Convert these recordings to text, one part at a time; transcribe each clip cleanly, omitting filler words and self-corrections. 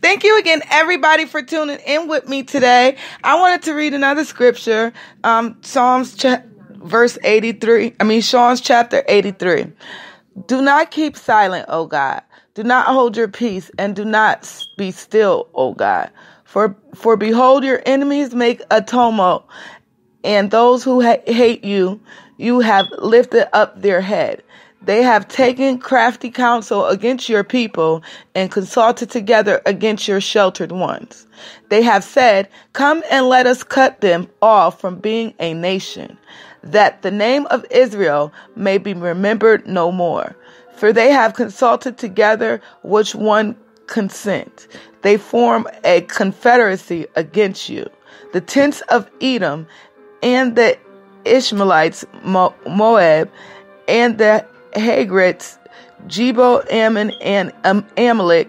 Thank you again, everybody, for tuning in with me today. I wanted to read another scripture, Psalms chapter 83. Do not keep silent, O God. Do not hold your peace, and do not be still, O God. For behold, your enemies make a tumult, and those who hate you, you have lifted up their head. They have taken crafty counsel against your people and consulted together against your sheltered ones. They have said, come and let us cut them off from being a nation, that the name of Israel may be remembered no more. For they have consulted together which one consent. They form a confederacy against you. The tents of Edom and the Ishmaelites, Moab, and the Hagrites, Jebo, Ammon, and Amalek,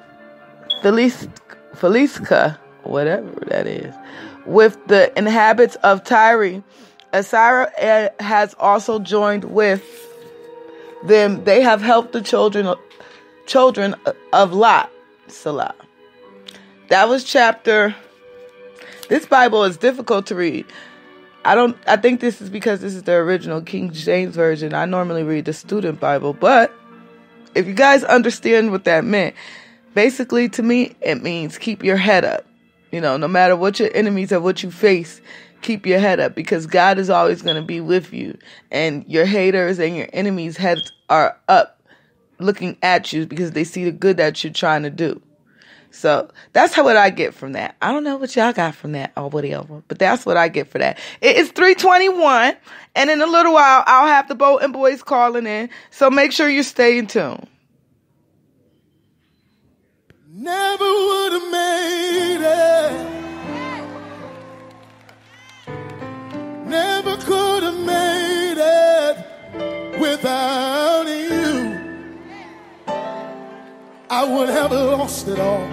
Philisca, whatever that is, with the inhabitants of Tyre. Assyria has also joined with them. They have helped the children of Lot. Salah. That was chapter. This Bible is difficult to read. I think this is because this is the original King James Version. I normally read the student Bible, but if you guys understand what that meant, basically to me, it means keep your head up. No matter what your enemies or what you face, keep your head up, because God is always going to be with you, and your haters and your enemies' heads are up looking at you because they see the good that you're trying to do. So that's what I get from that. I don't know what y'all got from that or whatever, but that's what I get for that. It is 3:21, and in a little while, I'll have the Bolton Boyz calling in. So make sure you stay in tune. Never would have made it. Never could have made it without you. I would have lost it all.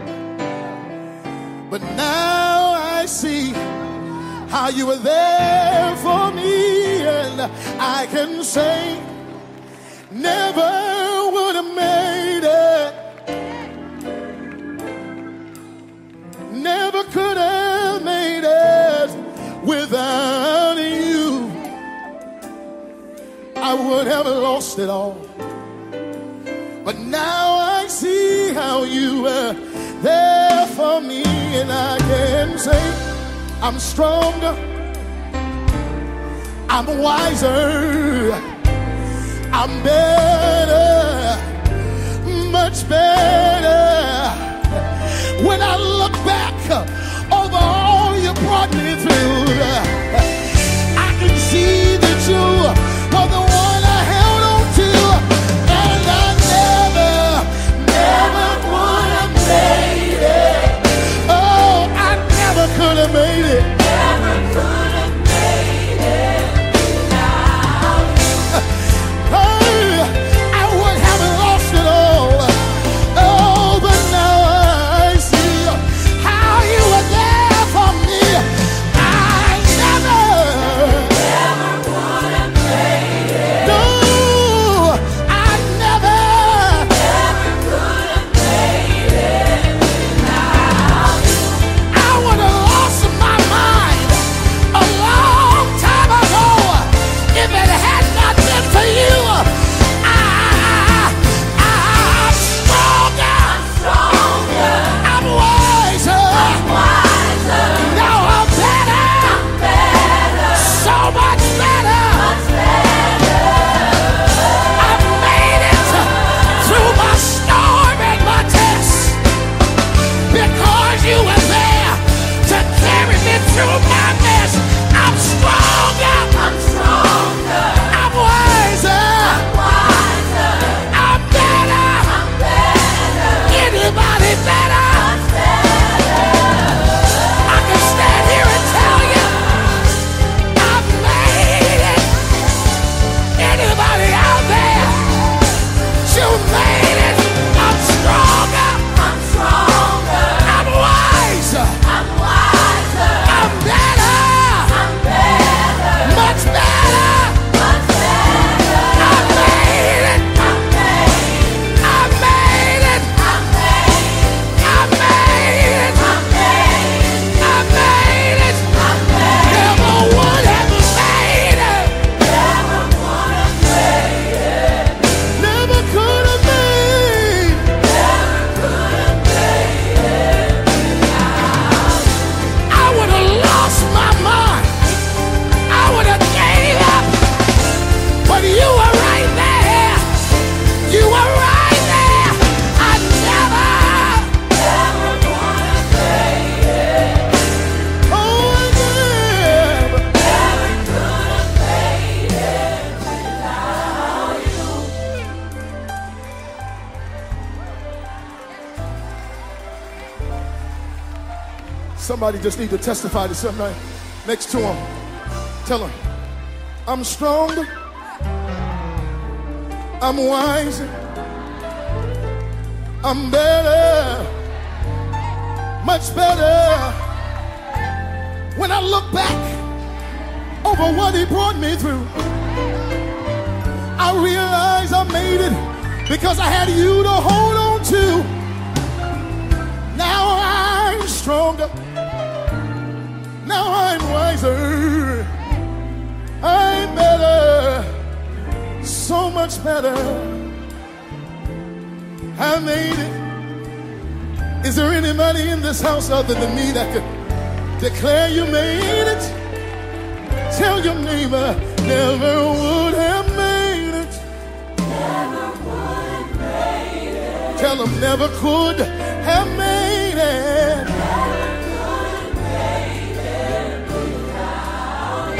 But now I see how you were there for me, and I can say never would have made it. Never could have made it without you. I would have lost it all. But now I see how you were there for me, and I can say I'm stronger, I'm wiser, I'm better, much better. When I look back over all you brought me through, I can see that you were the one I held on to, and I never would have made it. Oh, I never could have made it. Never could have made it without you. Somebody just need to testify to somebody next to him. Tell him, I'm stronger, I'm wiser, I'm better, much better. When I look back over what he brought me through, I realize I made it because I had you to hold on to. Now I'm stronger, now I'm wiser, I'm better, so much better. I made it. Is there anybody in this house other than me that could declare you made it? Tell your neighbor, never would have made it. Never would have made it. Tell them, never could have made it. Never could have made it without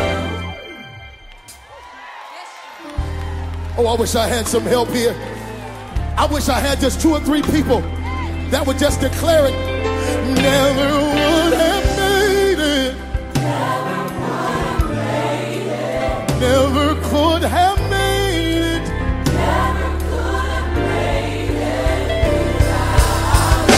you. Oh, I wish I had some help here. I wish I had just 2 or 3 people that would just declare it. Never would have made it. Never would have made it. Never could have made it. Never could have made it without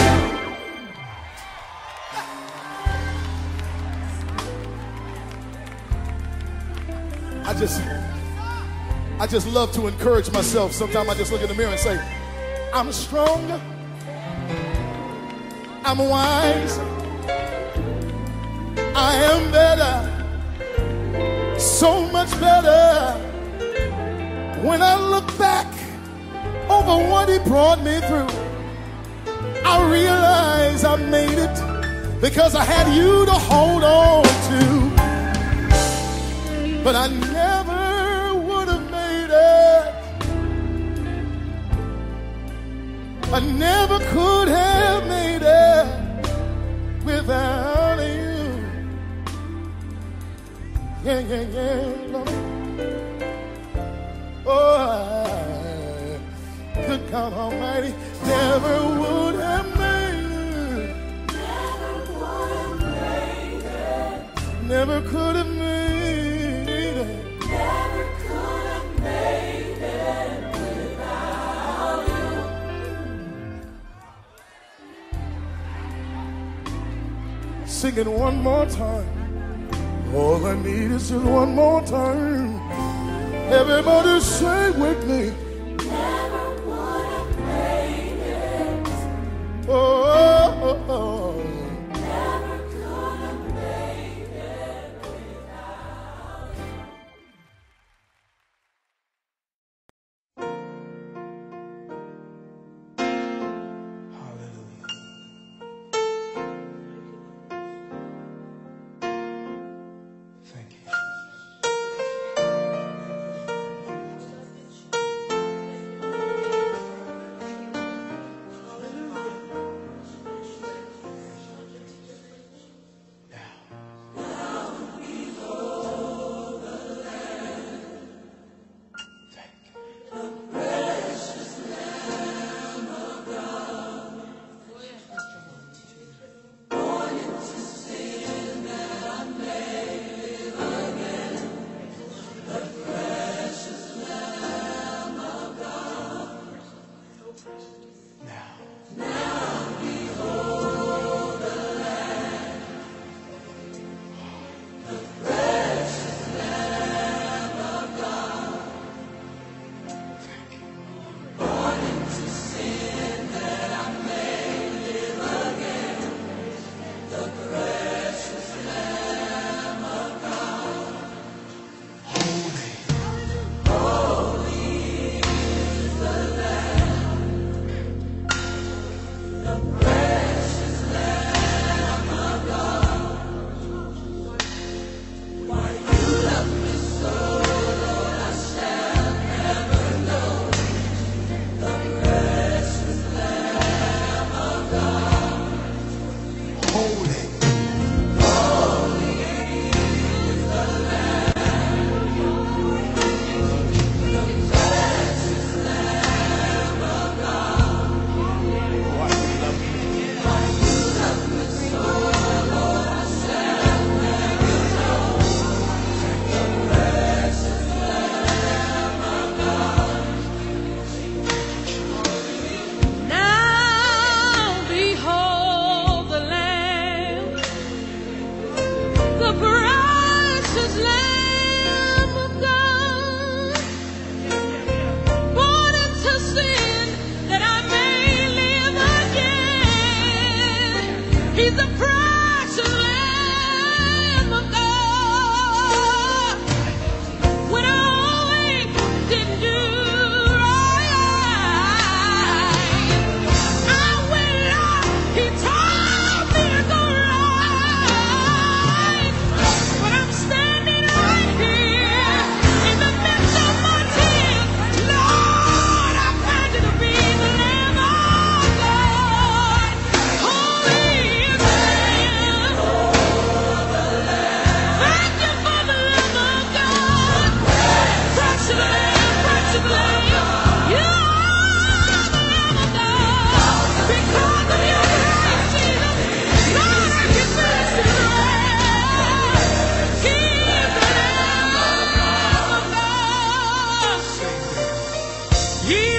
you. I just love to encourage myself. Sometimes I just look in the mirror and say, I'm stronger, I'm wise, I am better, so much better. When I look back over what he brought me through, I realize I made it because I had you to hold on to. But I never would have made it. I never could have made it without you. Yeah, yeah, yeah, Lord. Oh, good God Almighty, never would have made it. Never would have made it. Never could have made it. Never could have made it without you. Sing it one more time. All I need is just one more time. Everybody say with me. Never would have made it. Oh, oh, oh, oh. Never could have made it without you. Hallelujah. Thank you. He